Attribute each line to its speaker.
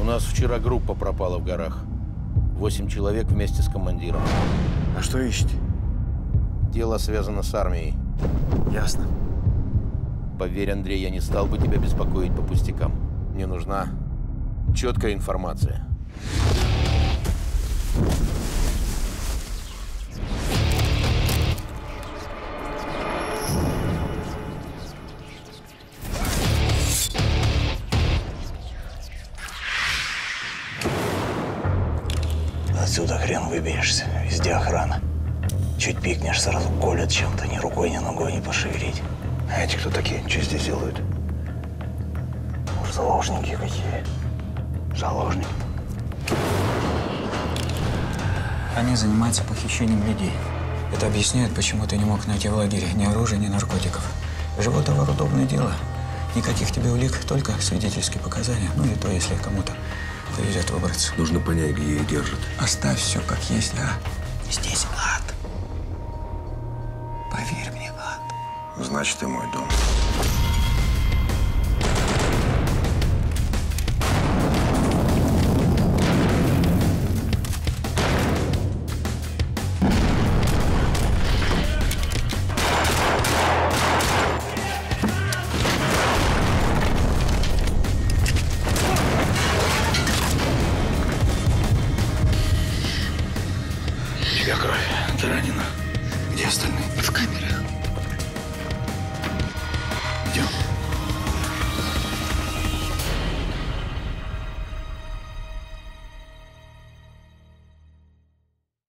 Speaker 1: нас вчера группа пропала в горах. 8 человек вместе с командиром.
Speaker 2: А что ищете?
Speaker 1: Дело связано с армией.
Speaker 2: Ясно.
Speaker 1: Поверь, Андрей, я не стал бы тебя беспокоить по пустякам. Мне нужна четкая информация.
Speaker 3: Отсюда хрен выберешься. Везде охрана. Чуть пикнешь, сразу колят чем-то. Ни рукой, ни ногой не пошевелить.
Speaker 4: А эти кто такие? Что здесь делают?
Speaker 3: Уж заложники какие.
Speaker 4: Заложники?
Speaker 5: Они занимаются похищением людей. Это объясняет, почему ты не мог найти в лагере ни оружия, ни наркотиков. Животовар – удобное дело. Никаких тебе улик, только свидетельские показания. Ну и то, если кому-то повезет выбраться.
Speaker 4: Нужно понять, где их держат.
Speaker 5: Оставь все как есть, а? Здесь ад. Поверь мне, ад.
Speaker 4: Значит, и мой дом.
Speaker 3: Чья кровь? Ты ранена. Где остальные?
Speaker 6: В камеры.